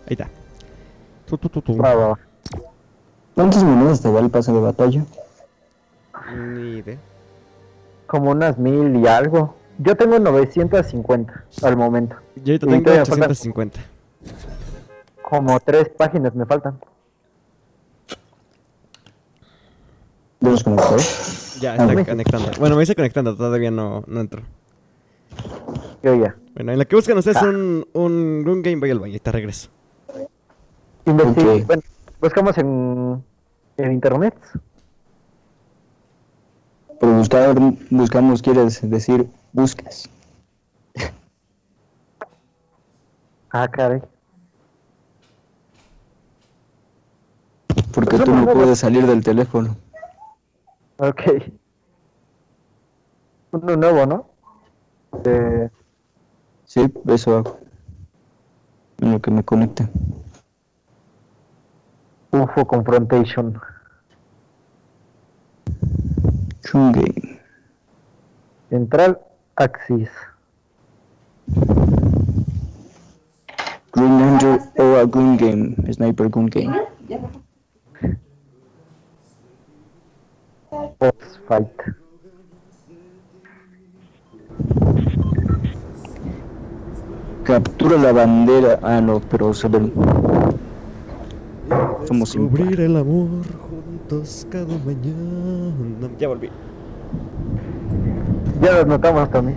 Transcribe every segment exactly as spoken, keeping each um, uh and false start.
Ahí está. Tu, tu, tu, tu. Va, va, va. ¿Cuántas monedas te da el pase de batalla? Ni idea. Como unas mil y algo. Yo tengo novecientos cincuenta al momento. Yo ahorita Y tengo todavía me faltan ochocientos cincuenta. como tres páginas me faltan. ¿De los conectador? Ya, Ah, está bueno. conectando. Bueno, me dice conectando, todavía no, no entro. Yo ya. Bueno, en la que buscan ustedes un, un Gun Game, voy al baño y te regreso. Investi- Ok. Bueno, buscamos en, en internet. Pero buscar, buscamos, quieres decir, buscas. Ah, caray. Porque Pues tú no, no no, no. puedes salir del teléfono. Ok. Uno nuevo, ¿no? Eh, Sí, eso hago. En lo que me conecta. U F O Confrontation. Gun Game. Central Axis. Green Ranger o a Gun Game. Sniper Gun Game. Boss Fight. Captura la bandera. Ah, no, pero se ven. Somos Descubrir el amor juntos cada mañana. Ya volví. Ya lo notamos también.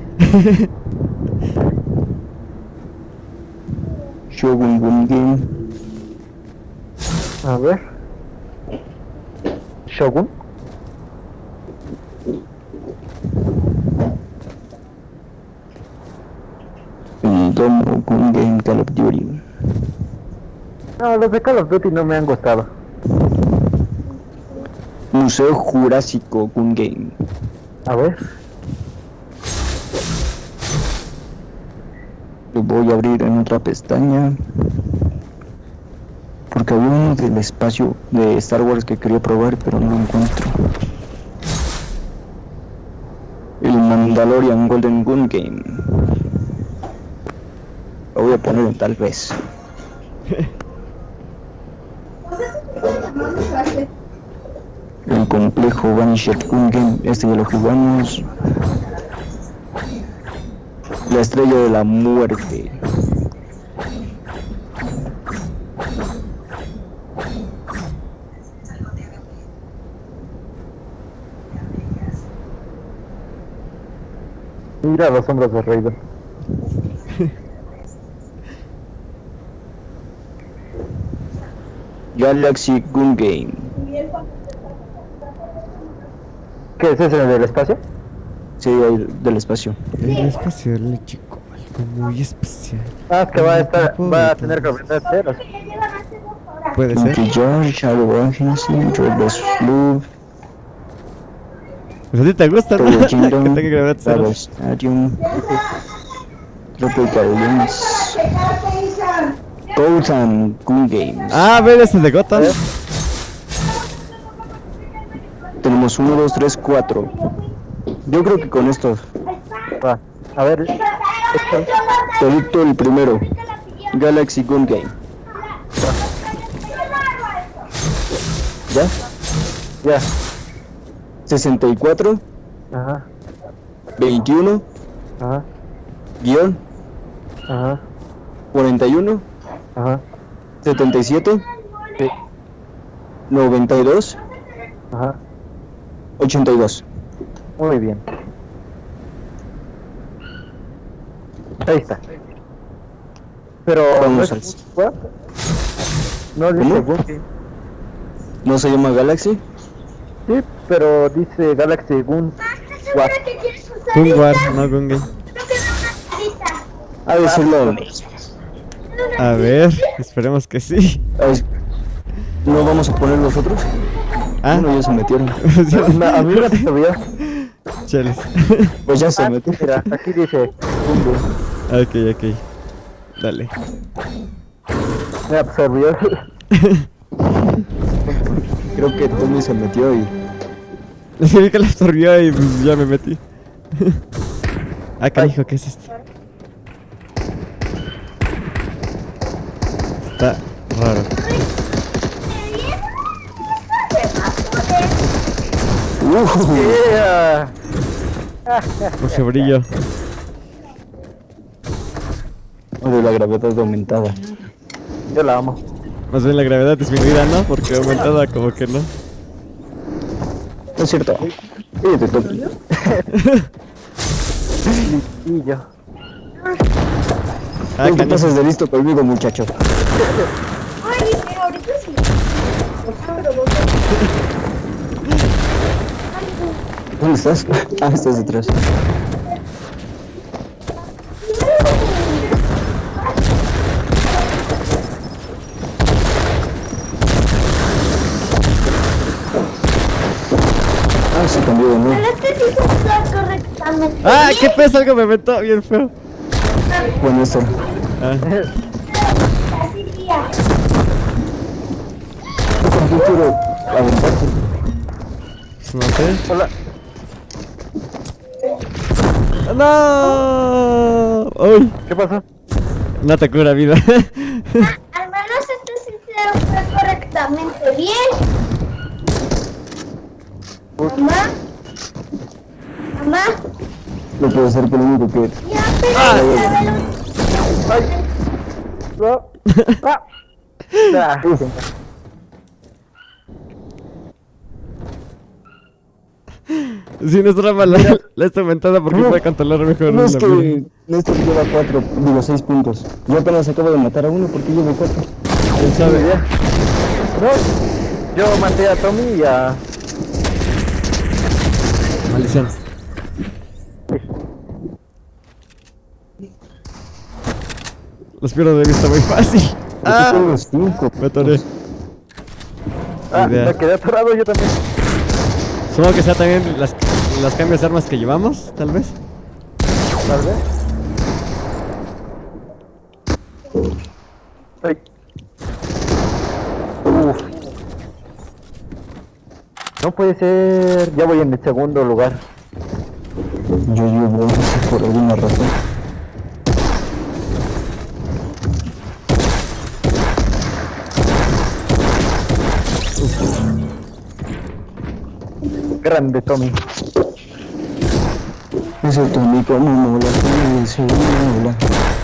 Shogun Gun Game. A ver. Shogun. El Domo Gun Game Call of Duty. No, los de Call of Duty no me han gustado. Museo Jurásico Gun Game. A ver. Lo voy a abrir en otra pestaña. Porque había uno del espacio de Star Wars que quería probar, pero no lo encuentro. El Mandalorian Golden Gun Game. Lo voy a poner en tal vez. El complejo Vanisher Gun Game. Este ya lo jugamos. La estrella de la muerte. Mira los hombros de Raiden. Galaxy Gun Game. ¿Qué es ese del espacio? Sí, hay del espacio. El espacial, chico, algo muy especial. Ah, es que va a estar, va a tener gravedad cero. Puede ser. Monkey George, Shadow Agency, Redless Flood, Pues a ti te gusta, ¿no? Tower Que Kingdom, tenga gravedad cero. Battle Stadium, Tropical Links, Gotham Gun Games. Ah, a ver, ese de Gotham. ¿Eh? Tenemos uno, dos, tres, cuatro. Yo creo que con estos. Va. A ver. Este, Todito el primero. Galaxy Gun Game. ¿Ya? ya. sesenta y cuatro, Ajá. veintiuno, Ajá. guión, Ajá. cuarenta y uno, Ajá. setenta y siete, Sí. noventa y dos, Ajá. ochenta y dos. Muy bien. Ahí está. Pero Vamos no al- es Gun- no dice ¿Cómo? Gun Game. ¿No se llama Galaxy? Sí, pero dice Galaxy Gun. What? Gun War, no Gun Game. Ha de ser lo... A ver, esperemos que sí. Ay, ¿no vamos a poner los otros? Ah, Bueno, ya se metieron. Na- A mí me absorbió. cheles. Pues ya se Ah, metieron. mira, aquí dice Gun Game. Ok, ok. Dale. Me absorbió. Creo que Tommy se metió y... Se vi que la absorbió y pues ya me metí. Ah, canijo, ¿qué es esto? Está raro. Uh, Yeah. Mucho brillo. de la gravedad aumentada. Yo la amo. Más bien la gravedad disminuida, ¿no? Porque aumentada como que no. No es cierto. Oye, te toca. Y yo. Ah, No te canijo. pases de listo conmigo, muchacho. Ay, pero ahorita sí. Pero vos- ¿Dónde estás? Ah, estás detrás. Ah, se cambió de nuevo. Pero este sí se está correctamente. ¡Ah! bien. ¿Qué peso? Algo me aventó bien feo. Bueno, esto. Ah, Así día. Yo quiero aventarte. no sé. Hola. ¡No! ¡Uy! ¿Qué pasó? No te cura vida. Al menos este sí se fue correctamente bien. Mamá. Mamá. No puedo ser que lo único que. Ya, pero ya me lo- Ay. No. Ah. Ah, chinga. Si no es drama, la, la está aumentada porque No. puede controlar mejor No, es la que vida. Néstor lleva cuatro, digo seis puntos. Yo apenas acabo de matar a uno porque llevo cuatro. ¿Quién sabe? Idea. No. Yo maté a Tommy y a. Maldición. Los pierdo de vista muy fácil. Yo ¡Ah! tengo cinco. Me atoré. Ah, Idea. me quedé atorado yo también. Supongo que sea también las, las cambios de armas que llevamos, tal vez. Tal vez. Ay. Uf. No puede ser. Ya voy en el segundo lugar. Yo llevo once por alguna razón. Grande Tommy. Eso Tommy como mola, como eso mola.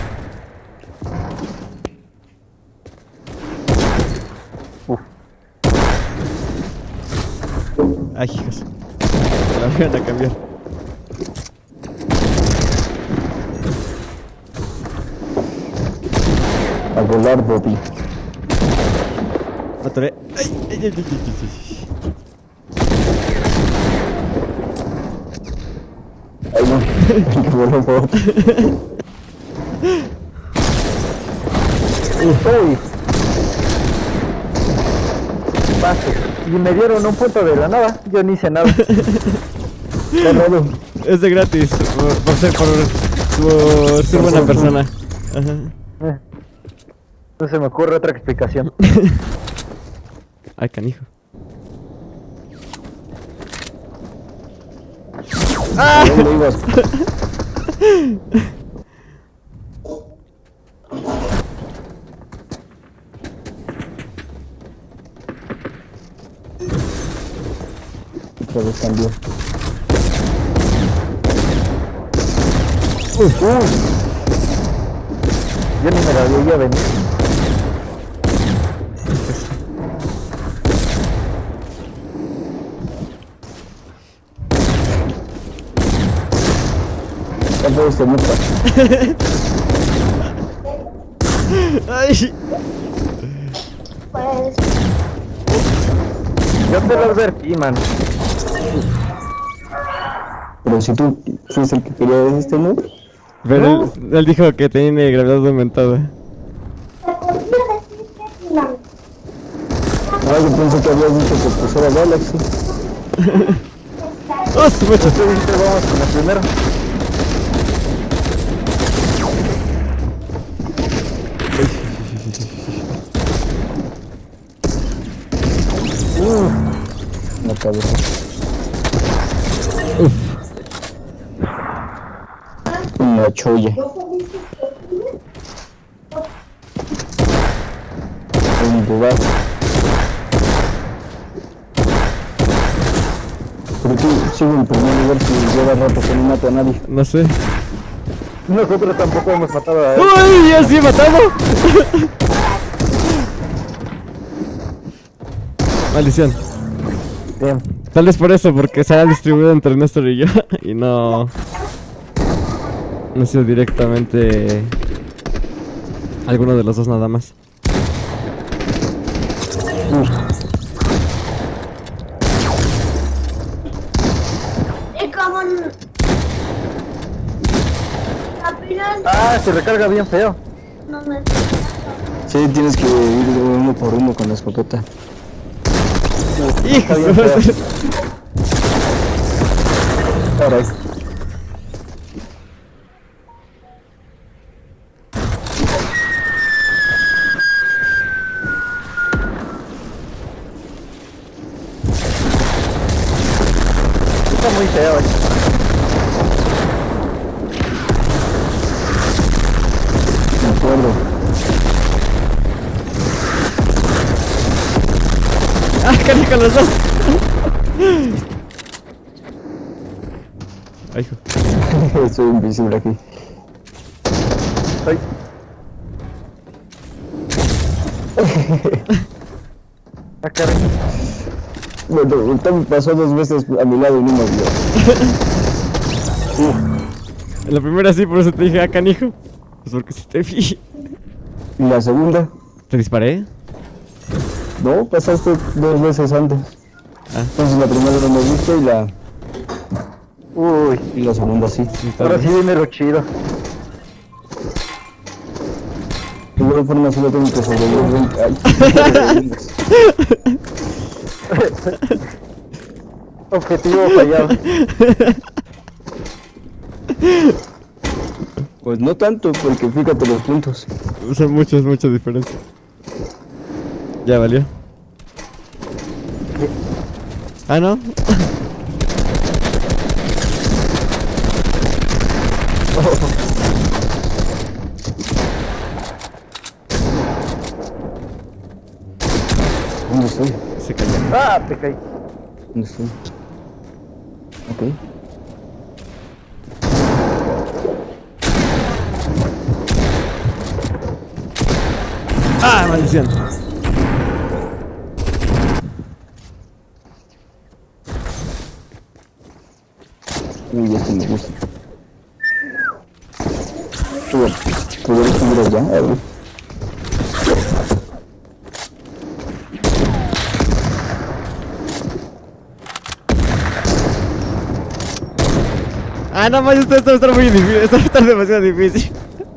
Uf. Ay, hijos. La voy a cambiar. A volar, Bobby. Me atoré. Ay, ay, ay, ay, ay, ay. Ay, no. El que voló Bob. Uy. Pase. Y me dieron un punto de la nada. Yo ni hice nada. Ganado. Es de gratis, por, por ser, por, por ser buena persona. Ajá. Eh. No se me ocurre otra explicación. Ay, canijo. ¿A dónde ibas? Otra vez cambió. Uf, uf. Yo ni me la veía venir. Ya puedes tener Ay, Pues, Yo te lo advertí, man. Pero si tú fuiste el que quería este, ¿no? pero él, él dijo que tiene gravedad aumentada. te podría decir que no. Ah, yo pensé que habías dicho que pues era Galaxy. ¡Oh, su mecha! Tú dijiste vamos con el primero. Uh, la cabeza. Una cholla. robar. Pero tú sigue en primer lugar si lleva rato que no mato a nadie. No sé. Nosotros tampoco hemos matado a él. ¡Uy! ¡Ya sí he matado! Maldición. Bien. Tal vez por eso, porque se ha distribuido entre Néstor y yo. Y no... No ha sido directamente... alguno de los dos nada más. Y como... n- Apenas Ah, se recarga bien feo. no me... Sí, tienes que ir de uno por uno con la escopeta. ¡Hijo! bien feo. Ahora. Está muy feo. eh. De acuerdo. ¡Ah, carica, los dos! Ay, hijo. Soy invisible aquí. Ay. Ah, caray. Bueno, ahorita me pasó dos veces a mi lado y no me vio. En la primera sí, por eso te dije, ah, canijo. Pues porque si te vi. Y la segunda, ¿Te disparé? no, pasaste dos veces antes. Ah. Entonces la primera no me viste y la, Uy. y la segunda sí. Ahora sí viene lo chido. De igual forma solo tengo que sobrevivir. Ay. Objetivo fallado. Pues no tanto, porque fíjate los puntos. Son muchas, muchas diferencias. Ya valió. Ah, ¿no? ¿Dónde estoy? Se cayó. Ah, te caí. ¿Dónde estoy? Ok. ¡Ah, maldición! Uy, este me gusta. Sube. ¿Poder subir allá? A ver. Ah, no más, esto, esto va a estar muy difícil. Esto va a estar demasiado difícil.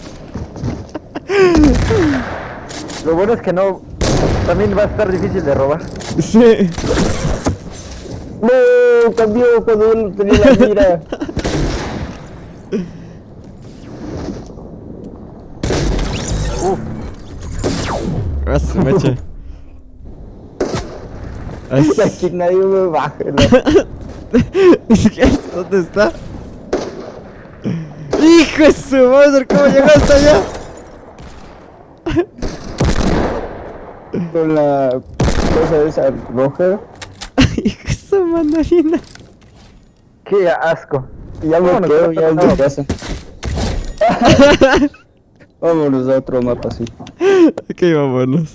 Lo bueno es que no. También va a estar difícil de robar. Sí. No, cambió cuando él tenía la mira. Ah, se me echa. Ay, Aquí nadie me baja, ¿no? ni siquiera sé dónde está. ¡Hijo de su madre! ¿Cómo llegó hasta allá? Con la cosa esa roja. ¡Hijo de su mandarina! Qué asco. Y ya me Vámonos, quedo ya en vámonos. mi casa. Vámonos a otro mapa, sí. Ok, vámonos.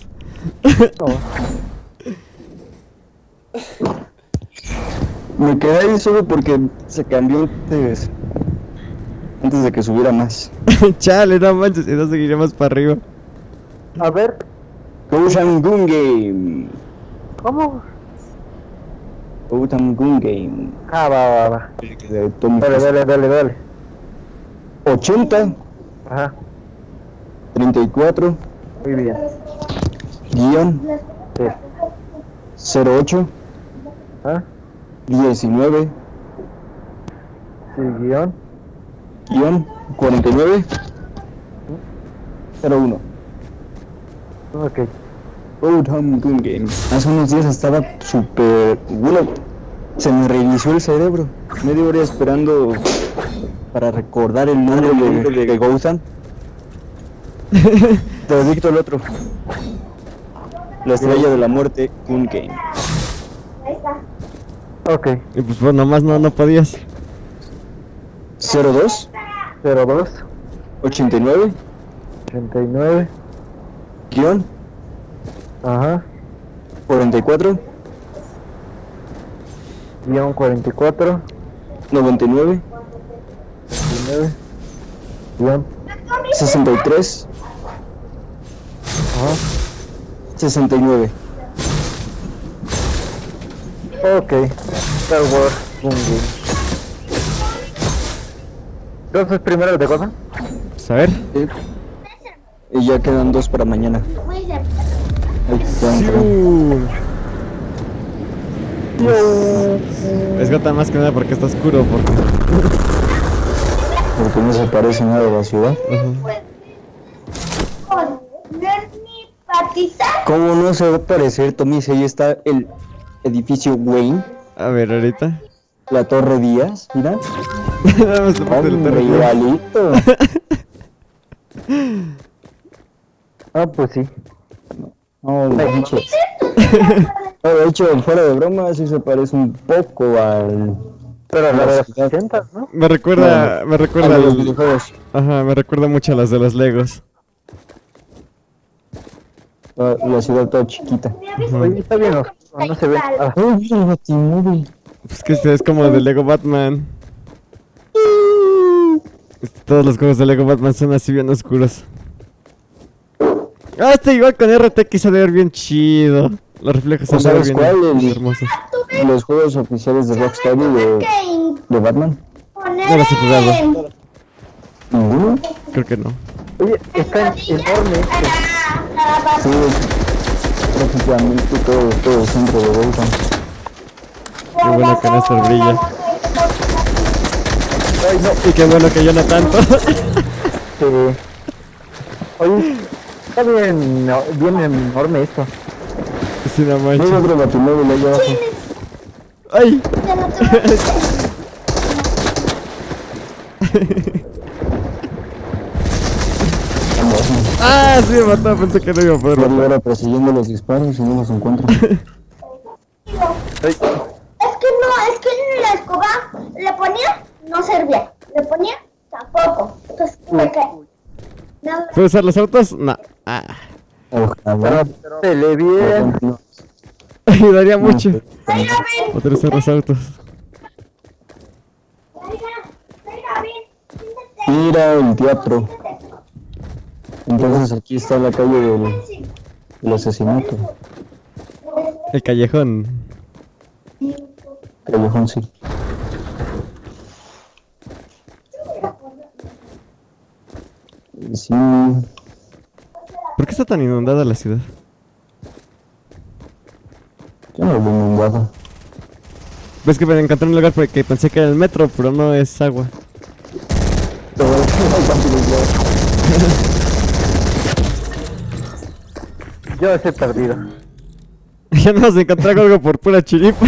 Me quedé ahí solo porque se cambió antes, antes de que subiera más. Chale, no manches, si no seguiré más para arriba. A ver, Ocean Gun Game. ¿cómo? Ocean Gun Game. Ah, va, va, va. De Tom Dale, dale, dale, dale. ochenta, Ajá, treinta y cuatro, muy bien. guión, Sí. cero ocho, ¿Ah? diecinueve, Sí, guión. guión, cuarenta y nueve, cero uno. Ok. Ocean Gun Game. Hace unos días estaba súper... Bueno, se me reinició el cerebro. Media hora esperando para recordar el nombre de, de Gotham. Te dicto el otro. La estrella de la muerte, Gun Game. Ahí está. Ok. Y pues, pues nomás no, no podías. cero dos, cero dos, ochenta y nueve, ochenta y nueve. guión, Ajá. cuarenta y cuatro, Guión cuarenta y cuatro. noventa y nueve, noventa y nueve. Guión. sesenta y tres, Ajá. sesenta y nueve. Ok. Star Wars Gun Game. Entonces, primero de cosa. Pues a ver. Sí. Y ya quedan dos para mañana. Muy bien. Ay, ya entré. Es gota más que nada porque está oscuro. Porque... Porque no se parece nada a la ciudad. Poner mi patita. ¿Cómo no se va a parecer, Tommy? Si ahí está el edificio Wayne, A ver, ahorita. la Torre Díaz, mira. Nada más te ponte el Hombre, terreno. igualito. Ah, pues sí. No, de hecho, no, de hecho, fuera de broma, sí se parece un poco al... Pero la de los ciudad. ochenta, ¿no? Me recuerda, me a recuerda los al... videojuegos. Ajá, me recuerda mucho a las de los Legos. La, la ciudad toda chiquita. Oye, está bien oscuro, no se ve. Ah, ¡Oh, mira el Batimóvil! Pues que este es como de Lego Batman. Este, Todos los juegos de Lego Batman son así bien oscuros. Ah, este igual con R T X ha de ver bien chido. Los reflejos ¿O han de ver sabes bien cuál? El- hermosos. Los juegos oficiales de Rockstar y de, de Batman. Poner No los he jugado. en- ¿Ninguno? Creo que no. oye, está enorme este. Ah, la Sí, prácticamente todo, todo el centro de Gotham. Qué bueno que Néstor brilla. Ay, no. Y qué bueno que yo no tanto. Sí. Oye, está bien, no, bien enorme esto. Sí, no No hay manches. otro Batimóvil allá abajo. ¡Ay! Te lo tengo que hacer. ¡Ah! Sí me mató, pensé que no iba a poder Por matar. ahora persiguiendo los disparos y no los encuentro. Ay, Es que no, es que en la escoba le ponía, no servía. Le ponía, tampoco. Entonces, me cae. No, ¿Puedo usar los autos? No. Ah. Ojalá. pero se le bien. Ayudaría mucho. Oiga, ven, Poder usar los autos. oiga, oiga, ven. Siéntate, Mira el teatro. siéntate. Entonces aquí está la calle del, del asesinato. El callejón. Callejón, sí. Sí. ¿Por qué está tan inundada la ciudad? Yo no lo he inundado. Ves que me encontré un lugar porque pensé que era el metro, pero no es agua. Yo estoy perdido. Ya nos encontré algo por pura chiripa.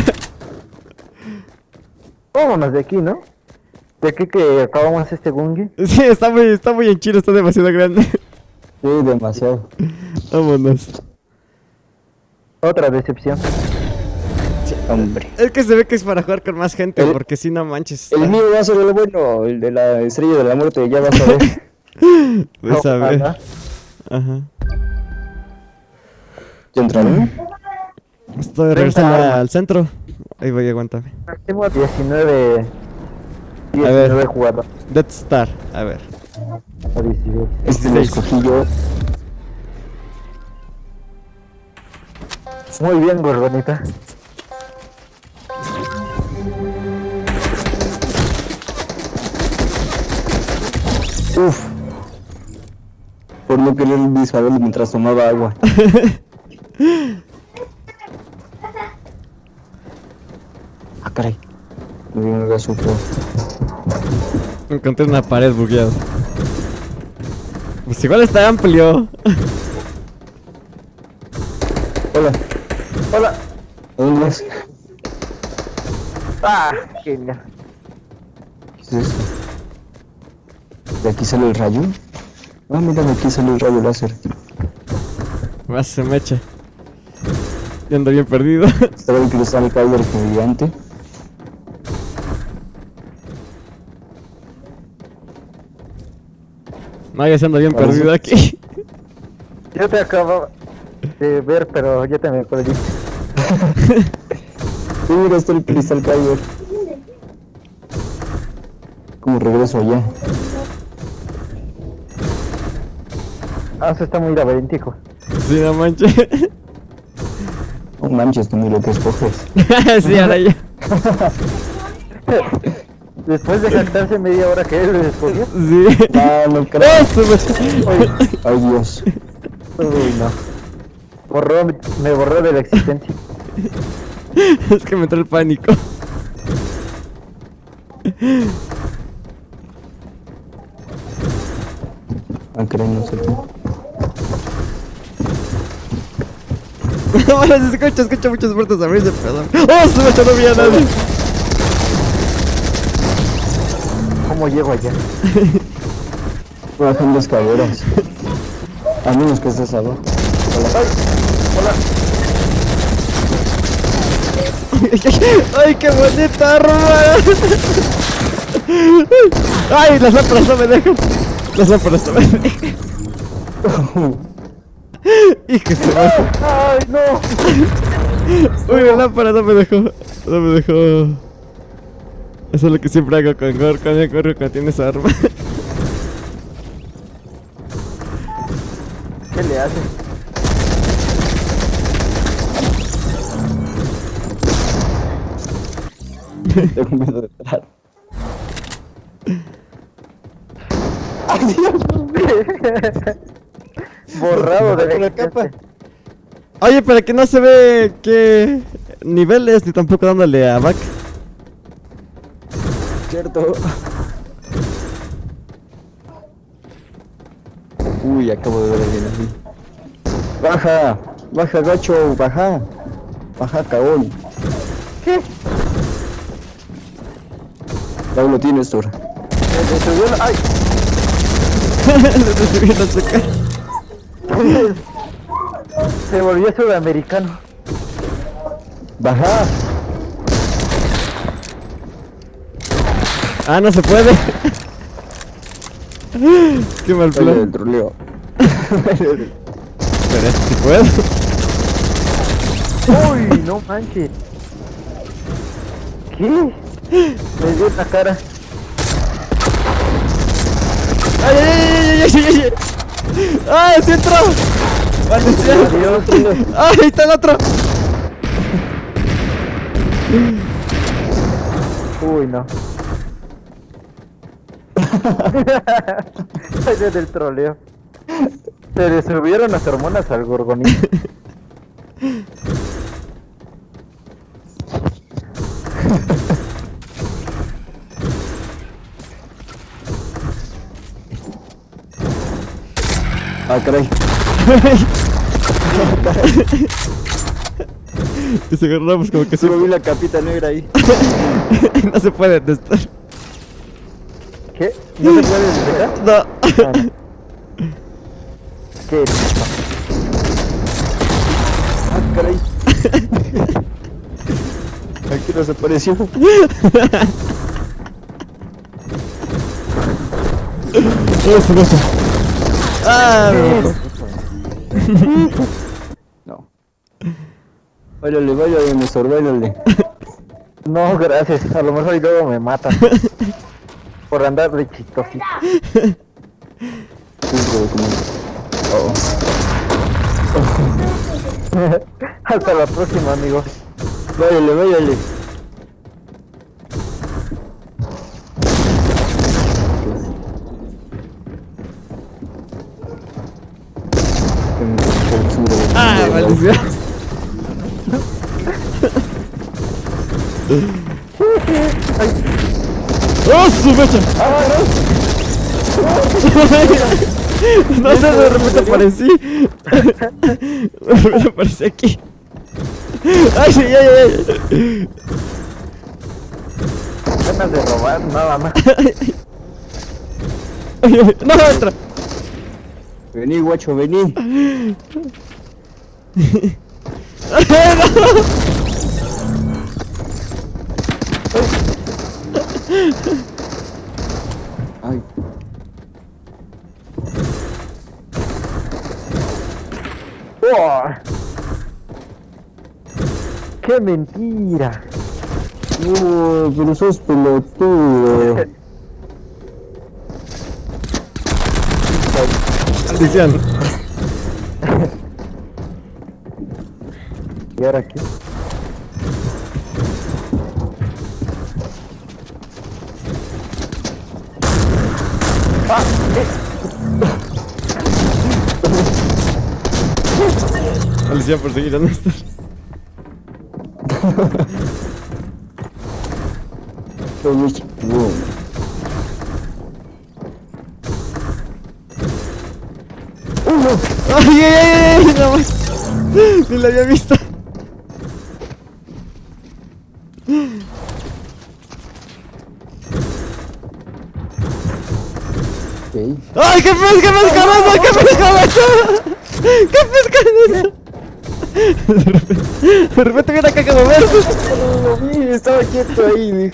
Vámonos de aquí, ¿no? De aquí que acabamos este gungi. Sí, está muy, está muy en chino, está demasiado grande. Sí, demasiado. Vámonos. Otra decepción. Hombre. Es que se ve que es para jugar con más gente, El- porque si no manches. El mío va a ser el bueno, el de la estrella de la muerte, ya vas a ver. Ves a ver. Ojalá. Ajá. ¿Ya entraron? Estoy regresando al centro. Ahí voy, aguántame. Tengo diecinueve. A ver. diecinueve jugadores. Death Star, a ver. O dieciséis. Este lo escogí yo. Muy bien, gordonita. Uf. Por no querer dispararle mientras tomaba agua. Ah, caray. Me dio un gaso feo. Encontré una pared bugueada. Pues igual está amplio. Hola. Hola. ¿A dónde vas? Ah, genial. ¿Qué es esto? ¿De aquí sale el rayo? Ah, mira, de aquí sale el rayo láser. Más se me echa. Ya ando bien perdido. Estaba el Crystal Kyber gigante. Maya se anda bien Parece- perdido aquí. Yo te acabo de ver, pero ya te me perdí. Sí, mira, está el Crystal Kyber. Como regreso allá. Ah, eso está muy laberíntico. Sí, no manches. No manches, tú ni lo que escoges. Sí, ahora ya. Después de jactarse media hora que él lo escogió. Sí. Ah, no creo. ¡Oh, su Oye, Ay, Dios. uy, no. Borró, me borró de la existencia. Es que me entró el pánico. Ah, creo, no sé tú. Bueno, se escucha, escucha muchas puertas abrirse, perdón. ¡Oh, su mecha, no había nadie! ¿Cómo llego allá? Bajando escaleras. A menos que estés abajo. ¡Ay, qué bonita arma! ¡Ay, las lámparas no me dejan! Las lámparas no me dejan. ¡Hijo de madre! ¡Ay, no! ¡Uy, la lámpara no me dejó! No me dejó. Eso es lo que siempre hago con Gork, cuando Gork cuando tiene esa arma. ¿Qué le haces? Tengo miedo de entrar. Borrado de la Una existencia. capa. Oye, pero que no se ve qué niveles ni tampoco dándole a back. Cierto. Uy, acabo de ver bien así. Baja, baja, gacho, baja. Baja, cagón. ¿Qué? Ahí lo tienes, Thor. Me subió la... ¡Ay! Se subió a su cara. Se volvió sudamericano. Baja. Ah, no se puede. Qué mal Sale del plan. troleo. Pero este sí puedo. ¡Uy, no manches! ¿Qué? Me dio esta cara. ¡Ay, ay, ay, ay, ay, ay! ¡Ay, sí entró! ¡Maldición! Adiós. ¡Ay, ahí está el otro! Uy, no. Salió del troleo. Se le subieron las hormonas al gorgonito. Ah, caray. Y se agarramos como que Solo se... vi la capita negra ahí. No se puede testar. ¿Qué? ¿No se puede despegar? No. Ah, no. ¿Qué? Ah, caray. Aquí desapareció. Oh, su cosa. Ah, me mató. No. Váyale, váyale, me sorbélale. No, gracias. A lo mejor y luego me matan. Por andar de chistosito. Oh. Hasta la próxima, amigos. Váyale, váyale. Ah, maldición. ¡Oh, su mecha! No sé, de repente aparecí. De repente aparecí aquí. ¡Ay, sí, ay, ay, ay! Ganas de robar, nada más. Ay, ay, ¡no, entra! Vení, guacho, vení. Ay. ¡Oh! ¡Qué mentira! No, pero sos pelotudo. Maldición. ¿Y ahora qué? ¡Ah! Maldición por seguir a Néstor. ¡Ay, ay, ay! ay no más. Ni la había visto. Okay. ¡Ay, qué pez, qué pez con eso! ¡Qué pez con eso! ¡Qué pez con eso! De repente, de repente viene acá a moverse. No lo vi, estaba quieto ahí. Dije.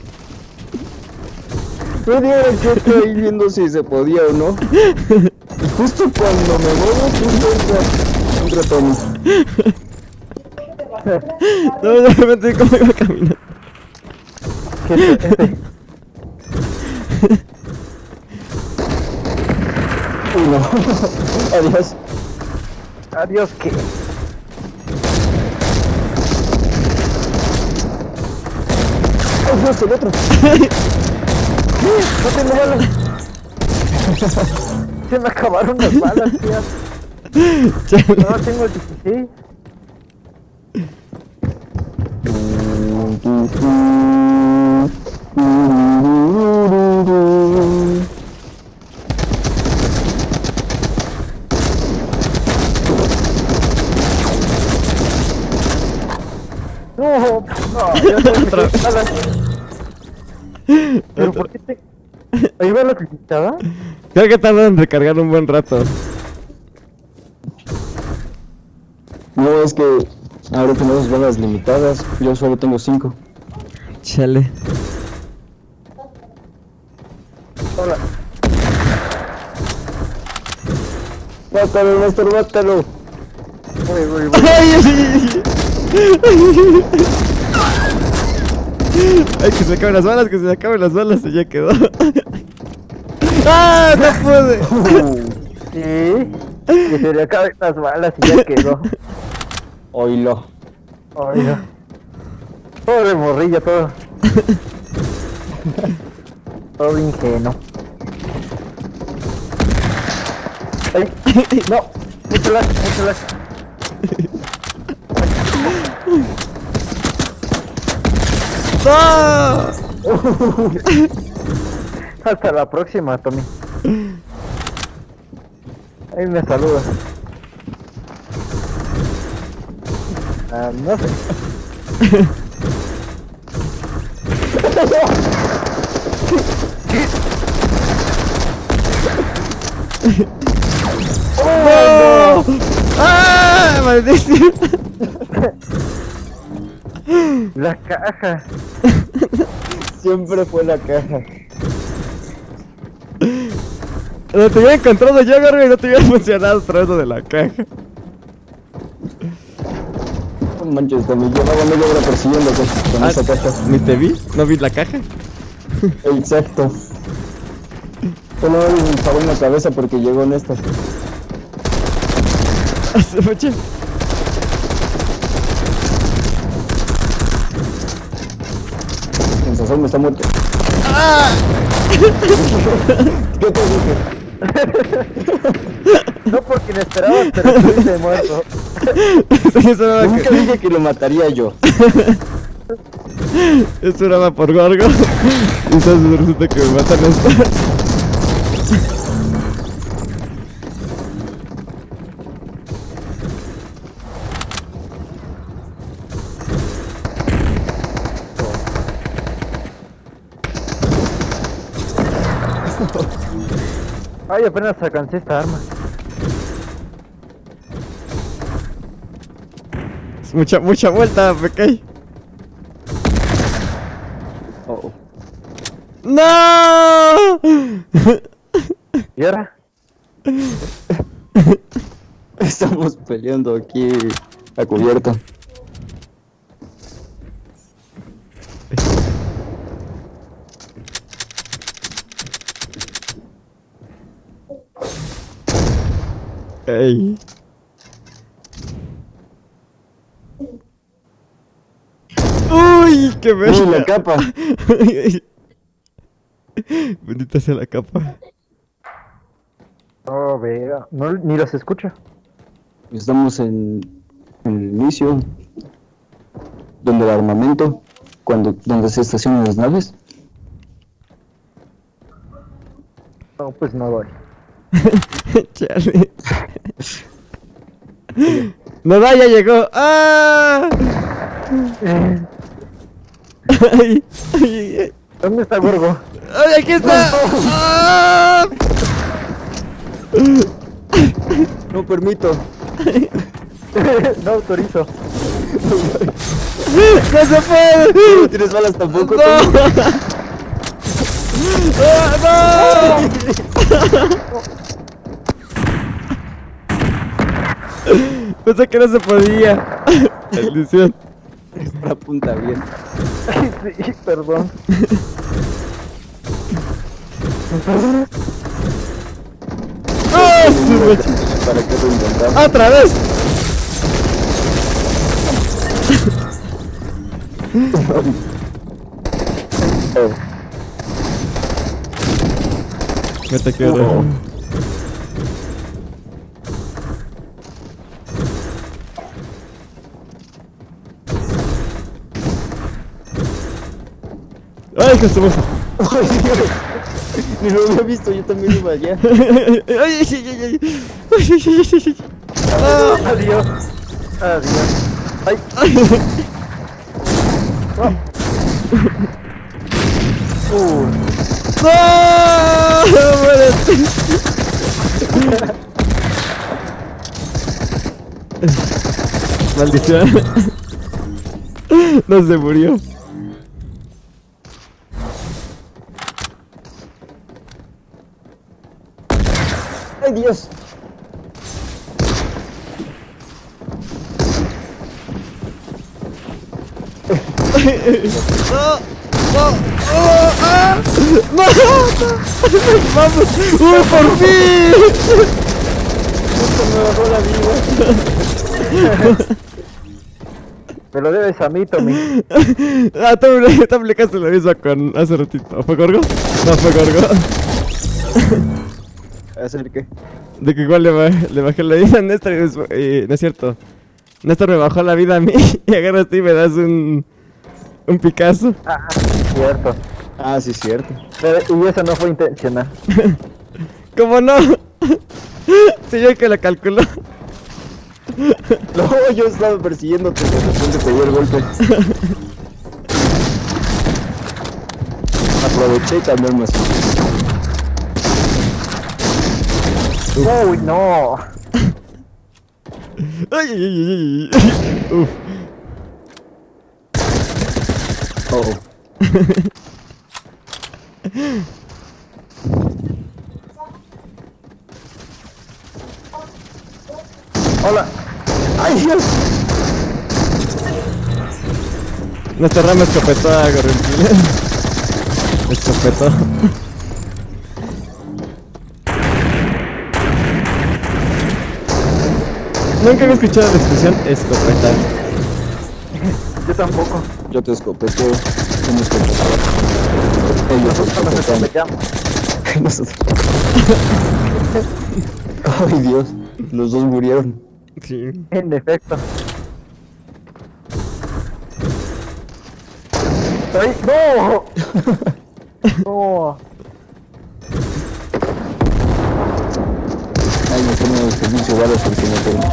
No digo quieto ahí viendo si se podía o no. Y justo cuando me muevo, justo entra, entra Tommy. No, de repente cómo iba caminando. ¿Qué es este? Uy, no. Adiós. Adiós, ¿qué? Oh, justo el otro. No tengo balas. Se me acabaron las balas, tía. Chale. No, tengo dieciséis. No, no, ya tengo Otra vez. balas. ¿Pero por qué te...? ¿Ahí va la crititada? Creo que tardan en recargar un buen rato. No, es que ahora tenemos balas limitadas. Yo solo tengo cinco. Chale. Hola. Mátalo, Néstor, mátalo. Voy, voy, voy. ¡Ay, ay, ay! ¡Ay, que se acaben las balas, que se acaben las balas! Y ya quedó. ¡Ah, no pude! Sí, que se le acaben las balas y ya quedó. Oílo. Oiga. Pobre morrillo, todo. Todo ingenuo. Ay, no, mucho lag, mucho lag. ¡No! Hasta la próxima, Tommy. Ahí me saluda. Ah, no sé. ¡Oh, no! ¡Ah, maldición! La caja. Siempre fue la caja. No te hubiera encontrado yo, Garby, y no te hubiera funcionado otra vez lo de la caja. No manches, Tommy, yo no me llevo persiguiendo con, con Ah, esa caja. ¿Ni te vi? ¿No vi la caja? Exacto. Solo me disparó en la cabeza porque llegó Néstor. Hace mucho. El sazón me está muerto. ¡Ah! ¿Qué te dije? No porque me esperabas, pero estuviste muerto. Sí, eso era Nunca que... dije que lo mataría yo. Eso era por Gorgo. Y entonces resulta que me matan esto. Ay, apenas alcancé esta arma. Es mucha, mucha vuelta, me cae. Oh. ¡No! ¿Y ahora? Estamos peleando aquí a cubierta. Ey. Uy, qué bella. Uy, la capa. Bendita sea la capa. No veo. No, ni los escucho. Estamos en, en el inicio, donde el armamento, cuando, donde se estacionan las naves. No, pues no voy. Chale. No, da, ya llegó. ¡Ah! Ay, ay, ay. ¿Dónde está Gorgo? ¡Ay, aquí está! ¡Ah! No permito. No autorizo. ¡No se puede! ¿No tienes balas tampoco? ¡No! ¡Ah, no! Pensé que no se podía. Maldición. Apunta bien. Sí, perdón. ¡Ah, su mecha! ¿Para qué lo intentamos? ¡Otra vez! Oh. Me te quedo. ¡Ay, Jesús! Ay, Dios. Ni lo había visto, yo también iba allá. ¡Ay, ay, ay! ¡Ay, ay, ay, ay! ¡Ah! Adiós. Adiós. Ay. Uh, ¡No! ¡Muérete! Maldición. No se murió. Ay, Dios. ¡No! ¡No! ¡Oh! ¡Ah! ¡No! ¡Vamos! ¡Uy, por fin! justo me bajó la vida. Me lo debes a mí, Tommy. Ah, tú, tú aplicaste la misma con hace ratito. ¿Fue Gorgo? No, fue Gorgo. ¿Hacer qué? De que igual le, ba le bajé la vida a Néstor y después, eh, no es cierto. Néstor me bajó la vida a mí y agarras tú y me das un... un Picasso. Ah, cierto. Ah, sí, cierto. Pero, y eso no fue intencional. ¿Cómo no? Si yo el que lo calculó. No, yo estaba persiguiéndote, de repente te dio el golpe. Aproveché y cambié más. Uy, no. Ay, ay, ay, ay. Uf. Oh. Hola. ¡Ay, Dios! Nuestra rama escopetó a Gorrentil. Escopetó. Nunca había escuchado la expresión escopeta. Yo tampoco. Yo te escopeteo. Tú me escopeteas. Ellos Nosotros nos escopetean. escopeteamos. Nosotros. Ay, Dios. Los dos murieron. Sí. En efecto. ¡Ay, no! No. Ay, me tomo el servicio balas porque no tengo.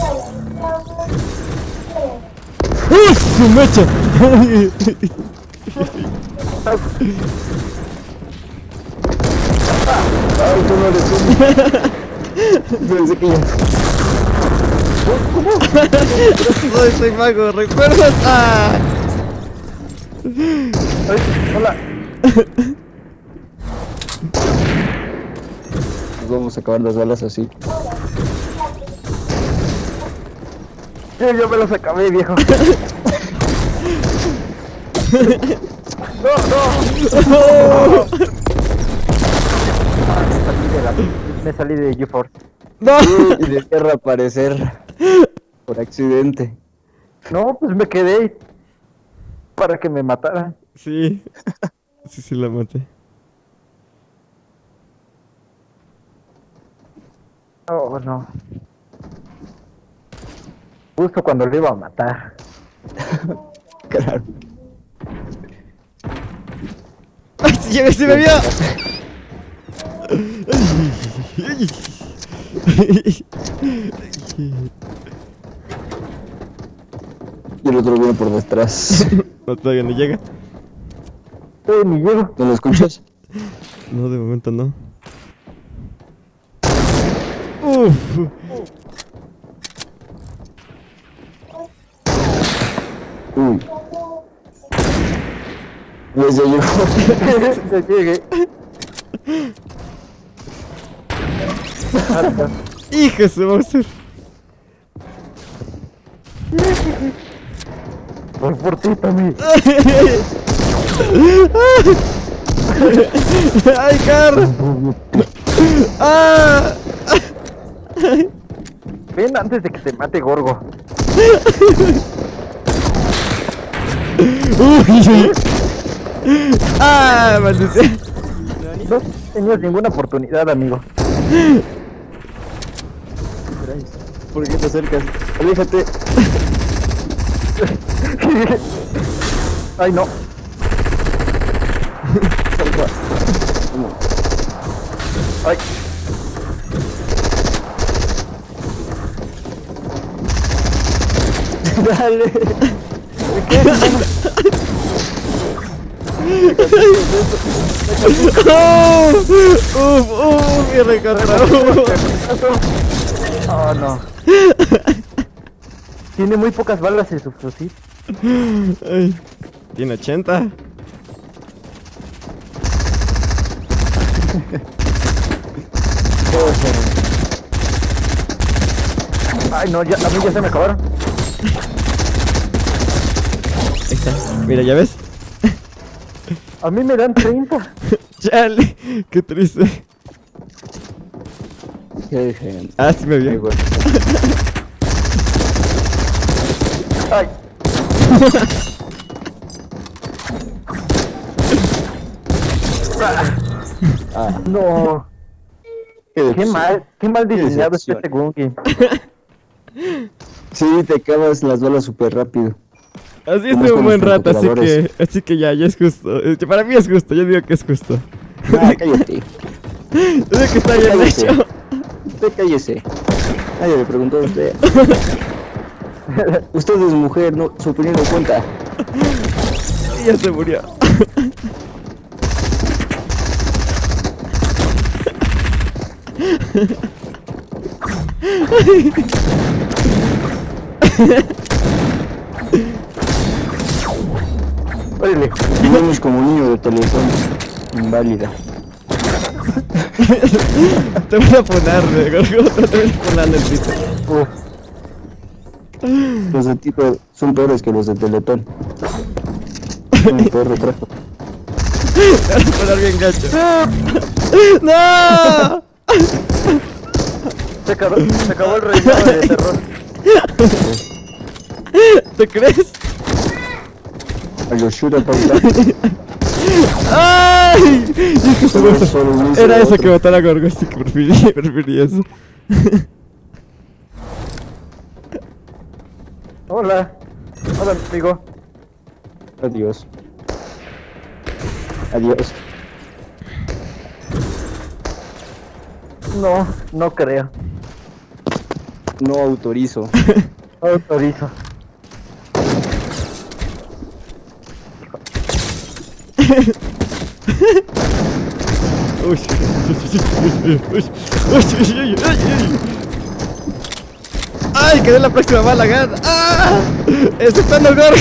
¡Uh, su mecha! Ay, tú no eres tú. Pensé que ya. soy, soy mago, ¿recuerdas? ¡Ah! Ay, hola. Nos vamos a acabar las balas así. Yo, yo me los acabé, viejo. No, no. Salí de la- Me salí de GeForce. ¡No! Y dejé reaparecer por accidente. No, pues me quedé para que me mataran. Sí. Sí, sí, la maté. Oh, no. Justo cuando lo iba a matar. Claro. ¡Ay, sí, ya me, sí me vio! Y el otro viene por detrás. No, todavía no llega. Eh, ni llego. ¿No lo escuchas? No, de momento no. Uf. Uy. Pues ya llegó. Ya llegué. Harta. ¡Hijo, se va a hacer! Voy por ti, Tommy. ¡Ay, Car! ¡Ah! Ven antes de que te mate Gorgo. ¡Uy! ¡Ah, maldición! No tenías ninguna oportunidad, amigo. ¿Por qué te acercas? Aléjate. Ay, no. Salva. Ay. Dale. ¡Oh! ¡Uf! ¡Uf! ¡Mi recontra! Oh, no. Tiene muy pocas balas en su fusil. Ay, tiene ochenta. Ay, no, ya, a mí ya se me acabaron. Ahí está. Mira, ¿ya ves? A mí me dan treinta. Chale, qué triste. Qué gente. Ah, sí me Qué vio. bueno. Ay. Ah, No. Qué decepción. mal, qué mal diseñado es decepción. este Gungi. Sí, te acabas las balas súper rápido. Así ¿Cómo estuve un están buen los rato, así que, francotiradores? así que ya, ya es justo. Eh, Para mí es justo, yo digo que es justo. Ah, cállate. Yo digo que está bien Cállese. hecho. Usted cállese. Nadie le preguntó a usted. Usted es mujer, no, su opinión no cuenta. Y ya se murió. Órale. Vivimos como niño de teléfono. Inválida. Te voy a poner, de Gorgo, te voy a poner en el piso. Uf. Los de tipo son peores que los de Teletón. Son el peor retraso. Te voy a poner bien gacho. ¡No! Se acabó, se acabó el reinado de terror. ¿Te crees? A los shooter pauta. ¡Ay! Hijo, se me- Solo un Era eso otro. que matara a Gorgo, así que preferí, preferí eso. Hola. Hola, amigo. Adiós. Adiós. No, no creo. No autorizo. No autorizo. Uy, uy, uy, uy, uy, uy, uy, uy. ¡Ay! Quedé la próxima bala, gana. ¡Ah! ¡Estoy tan gordo!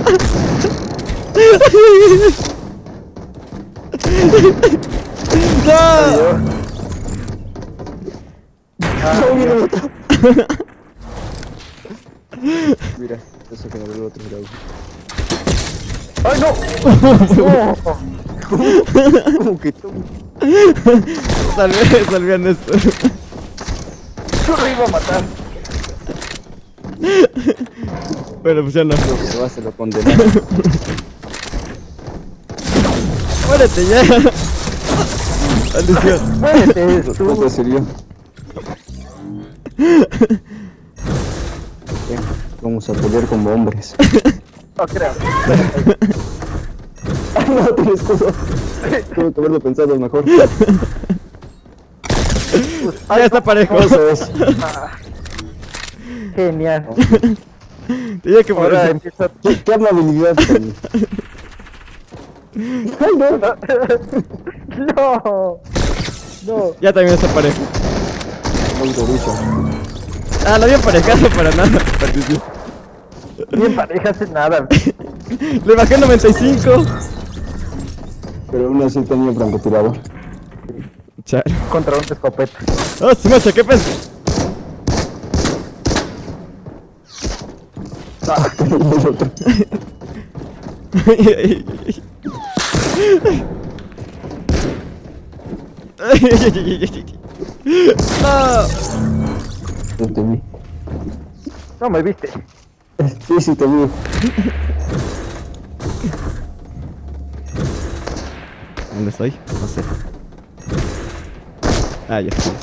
¡No! No, mira el otro. Mira, eso que no veo el otro, mira. ¡Ay, no! ¡No! ¿Cómo que tú? Salvé, salvé a Néstor. Yo lo iba a matar. Bueno, pues ya no. Creo que te vas a lo condenar. Muérete ya. Maldición. Muérete, Eso tú. serio. Bien, vamos a pelear como hombres. No creo. No tiene escudo. Tengo que haberlo pensado mejor. Ya está parejo. Eso es. Genial. Tenía que Ahora morir. empieza. ¿Qué, qué amabilidad, Tony? Ay, no. No. No. Ya también está parejo. Muy derecho. Ah, no había emparejado para nada. Maldición. Ni en pareja hace nada. Le bajé noventa y cinco. Pero aún así tenía francotirador. Chale. Contra un escopeta. ¡Oh, su macho! ¿Qué pasa? Ah, el otro. ¡No! No te vi. No me viste. Sí, sí te vi. ¿Dónde estoy? No sé. Ah, ya estoy.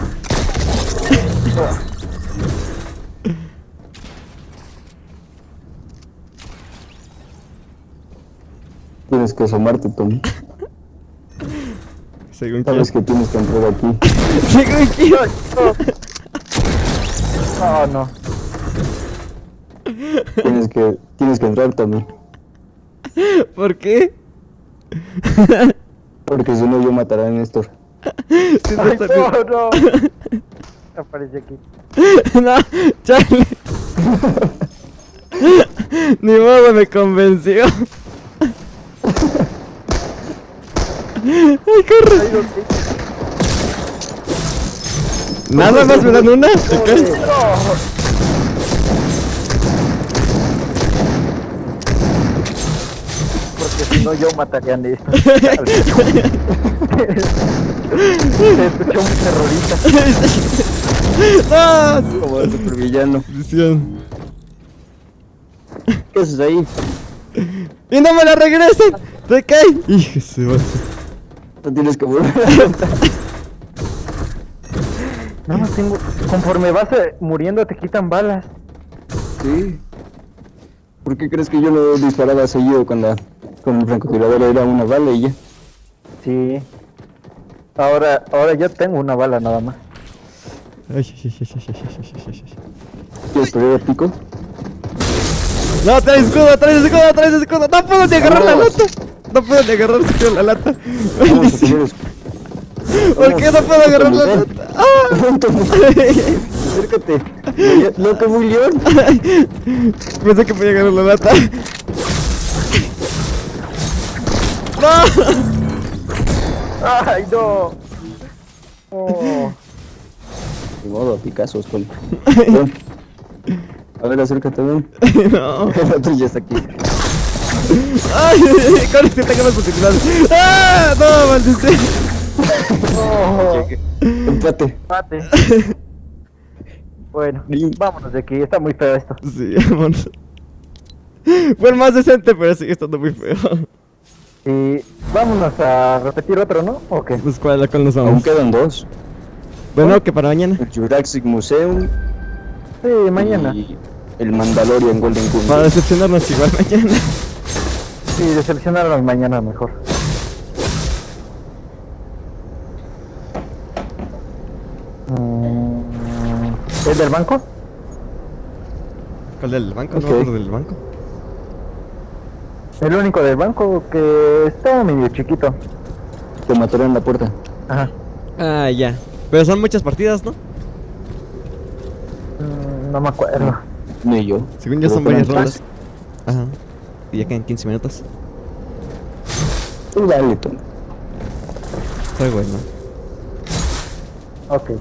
Tienes que asomarte, Tommy. Según quién. Sabes que tienes que entrar aquí. Según quién. No, no. Tienes que, tienes que entrar, Tommy. ¿Por qué? Porque si no yo mataré a Néstor. Sí, no Ay, está no, bien. no. Aparece aquí. No, chale. Ni modo, me convenció. Ay, corre. Ay, ¿dónde? Nada más me dan una. ¿De qué? No. Porque si no yo mataría a Néstor. Se escuchó un terrorista. ¡No! Como el supervillano. Maldición. ¿Qué haces ahí? ¡Y no me la regresan! ¡Te cae! ¡Hijo se va! No tienes que volver a levantar. No, no tengo. Conforme vas eh, muriendo te quitan balas. Sí. ¿Por qué crees que yo no disparaba seguido con la con el francotirador? Era una bala y ya. Sí. Ahora, ahora yo tengo una bala nada más. Ay, ay, ay, ay, ay, ay, ay, ay. ¿Quieres pelear a pico? ¡No, traes escudo, traes escudo, traes escudo! ¡No puedo ni agarrar la Vamos. lata! ¡No puedo ni agarrar la lata! Vamos a ¡Maldición! pelear. ¿Por qué no puedo agarrar la lata? ¡Ah! Acércate. Loco, muy león. Pensé que podía agarrar la lata. ¡No! ¡Ay, no! Oh. De modo, a Picassos, Tony. Ven. A ver, acércate, ven. No. El otro ya está aquí. ¡Ay! ¡Con este tengo más posibilidades! ¡Ah! ¡No, maldición! Oh. Empate. Mate. Bueno, vámonos de aquí. Está muy feo esto. Sí, vámonos. Fue el más decente, pero sigue estando muy feo. Y vámonos a repetir otro, ¿no? ¿O qué? Pues, ¿cuál, ¿cuál nos Aún vamos? quedan dos. Bueno, que para mañana. El Jurassic Museum Sí, mañana. y el Mandalorian Golden Gun. Para decepcionarnos igual mañana. Sí, decepcionarnos mañana mejor. Mm, ¿El del banco? ¿Cuál del banco? Ok. ¿No otro del banco? El único del banco que está medio chiquito. Te mataré en la puerta. Ajá. Ah, ya. Pero son muchas partidas, ¿no? Mm, No me acuerdo. Ni yo. Según ya Pero son varias fueron rondas. Ajá. Y ya quedan quince minutos. Tú dale, Tom. Está bueno. Ok.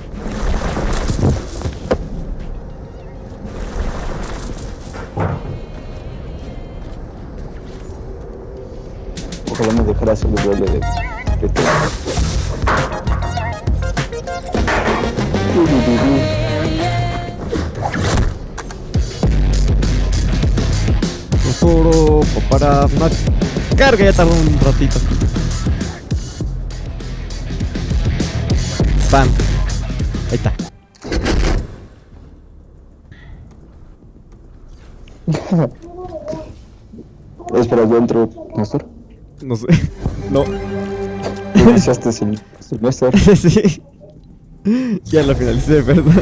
Ojalá me dejara hacer el doble de... de todo. Futuro para una carga, ya tardó un ratito. Bam. Ahí está. Espera, yo entro, Néstor. No sé. No. Iniciaste sin Néstor. Sí. Ya lo finalicé, perdón.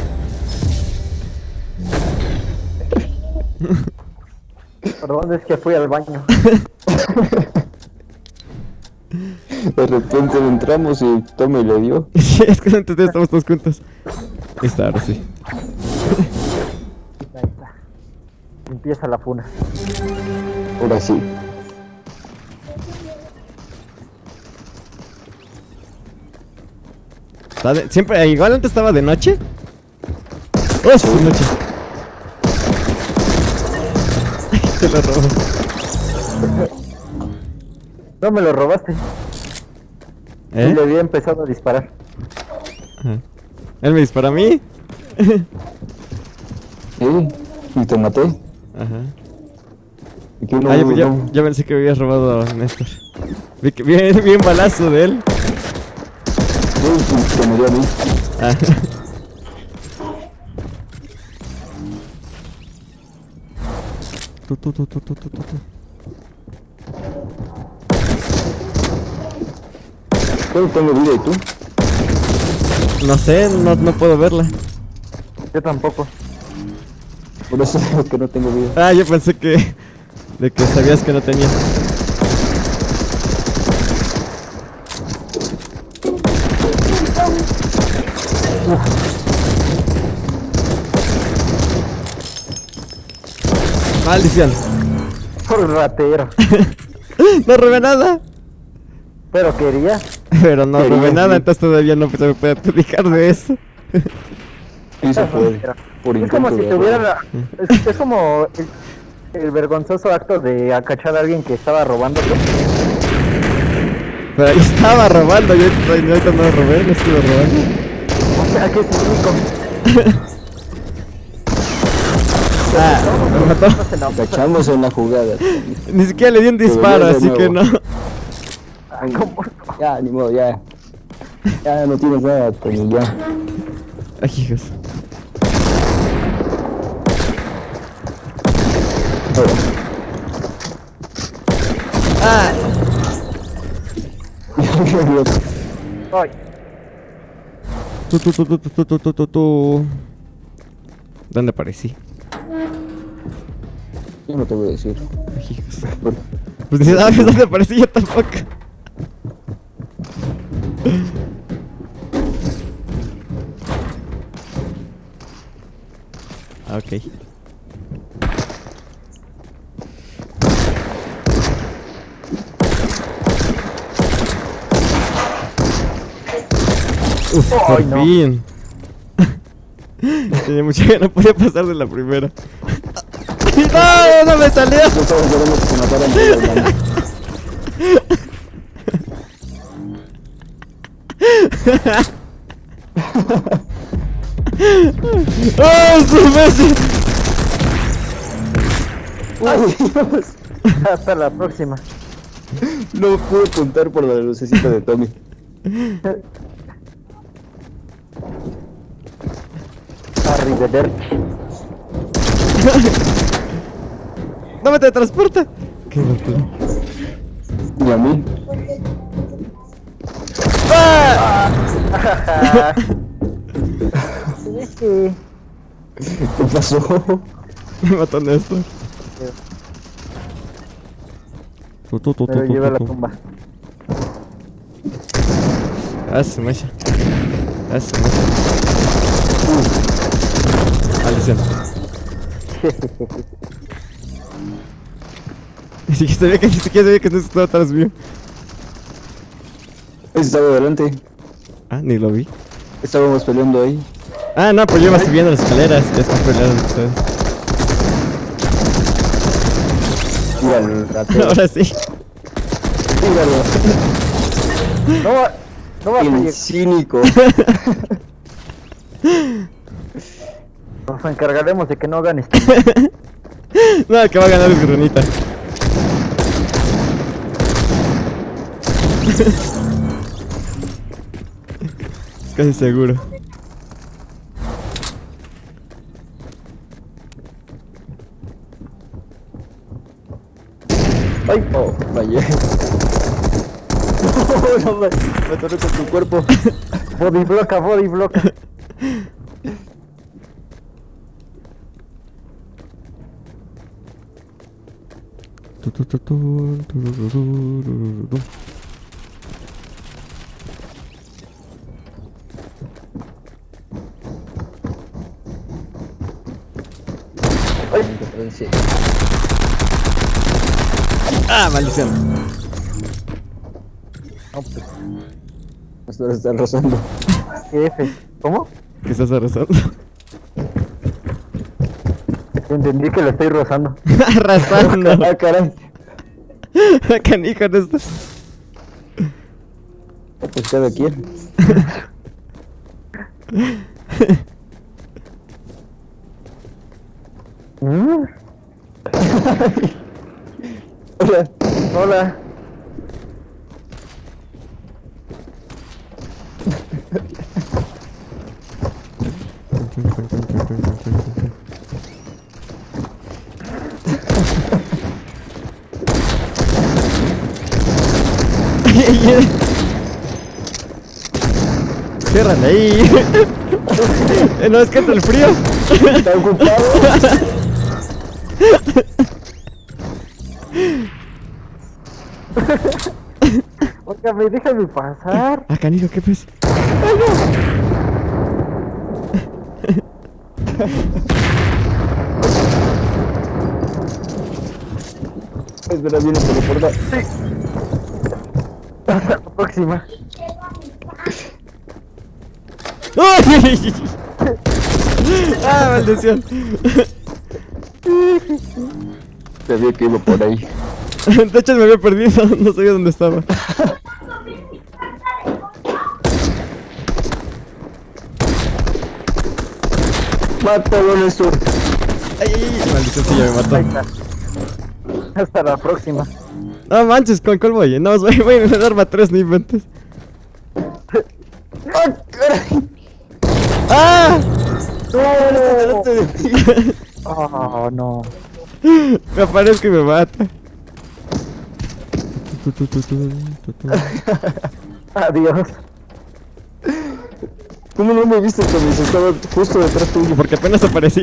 Perdón, es que fui al baño. De repente entramos y Tommy le dio. Sí, es que antes de estamos todos juntos. Ahí está, ahora sí. Ahí está. Empieza la funa. Ahora sí. Está de- Siempre, igual antes estaba de noche. Oh, es de noche. Te lo robo. No me lo robaste. Y ¿Eh? le había empezado a disparar. Ajá. Él me dispara a mí. Sí, y te maté. Ajá. Y que no, Ah, yo, yo, no- yo pensé que me habías robado a Néstor. Vi que bien, bien balazo de él. Sí, que me dio a mí. Ah. Tu, tu, tu, tu, tu, tu, tu, tu. Yo tengo vida y tú. No sé, no, no puedo verla. Yo tampoco. Por eso digo que no tengo vida. Ah, yo pensé que... De que sabías que no tenía. Maldición. Por ratero. No robé nada. Pero quería. Pero no Quería, robé nada, sí. entonces todavía no se me puede adjudicar de eso. Sí se puede. Por Es como intento si de tuviera error. la- es, es como el, el vergonzoso acto de acachar a alguien que estaba robando. Pero yo estaba robando, yo yo ahorita no robé, no estuve robando. O sea que es único. Ah, me mató. No se la- Cachamos en la jugada. Ni siquiera le di un disparo, de así que no. nuevo. Ay, ¿cómo? Ya, ni modo, ya. Ya no tienes nada, Tony, ya. Ay, hijos. Ah, Ay, tu, tu, tu, tu, tu, tu, tu, tu, tu. ¿Dónde aparecí? Yo no te voy a decir. Ay, hijos. Por- Pues ni sabes dónde aparecí yo tampoco. Ah, ok. Uf, por Ay, no. fin. Tenía mucha que no podía pasar de la primera. ¡No! ¡No me salió! Yo estaba esperando que se mataran de la mano. ¡Oh, su Messi! Uy, Dios. hasta la próxima. No pude contar por la lucecita de Tommy. Arrivederci. ¡No me teletransporta! ¡Qué locura! Y a mí. ¡Ah! Sí, sí. ¿Qué pasó? Me mató Néstor. Tu, tu, tu, Me lo tu, tu, llevé a la tu. tumba. Ah, su mecha. Ah, su mecha. Maldición. Ni siquiera sabía que, ni siquiera sabía que no estaba atrás mío. Ese estaba adelante. Ah, ni lo vi. Estábamos peleando ahí. Ah, no, pues yo iba subiendo las escaleras. Ya están peleando ustedes. Tíralo, el ratero. Ahora sí. Tíralo. No va, no va a El llegar. cínico. Nos encargaremos de que no hagan esto. No, el que va a ganar es Granita. Casi seguro. Ay, oh, fallé. No, no, me, me torné con tu cuerpo. Body bloca, body bloca. Tu, tu, tu, tu, tururururururu. Ah, maldición. No, pues, Hasta ahora están rozando. F. ¿Cómo? ¿Qué estás arrasando? Entendí que lo estoy rozando. Arrasando. Ah, caray. Canijo en esto. Pues cada quien. ¿Mm? Hola. Hola. Cierran ahí. No, es que entra el frío. ¿Está ocupado? Óigame, déjame pasar. Ah, canijo, ¿qué pues? Espera, viene por la puerta. Hasta la próxima. ¡Ay! ¡Ah, maldición! Sabía que iba por ahí. De hecho me había perdido, no sabía dónde estaba. Mátalo, Néstor. ¡Ay, ay, ay! Maldición, sí, ya me Ahí mató. está. Hasta la próxima. No manches, ¿con cuál voy? No, voy, voy a intentar matar tres, no inventes. ¡Ah, caray! ¡Ah! ¡No! ¡Delante de mí! Oh, no. Me aparezco y me mata. Tu, tu, tu, tu, tu, tu. Adiós. ¿Cómo no me viste cuando se estaba justo detrás tuyo? Porque apenas aparecí.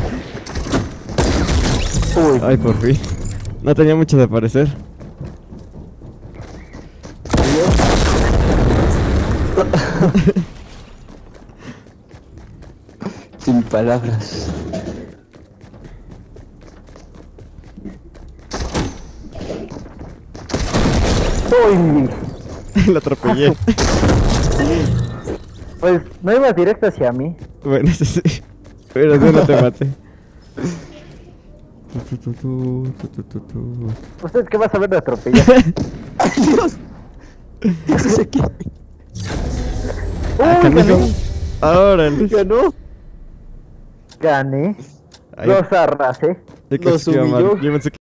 Uy. Ay, por fin. No tenía mucho de aparecer. Sin palabras. Uy. Lo atropellé. Pues no ibas directo hacia mí. Bueno, sí, sí. Pero yo no te maté. Tu, tu, tu, tu, tu, tu, tu. ¿Usted qué va a saber de atropellar? ¡Ay, Dios! ¿Qué es aquí? Ah, Uy, canijo. gané. Órale. ¿Ganó? Gané. Ay, Los arrasé. yo Nos pensé que iba mal. humilló. Yo pensé que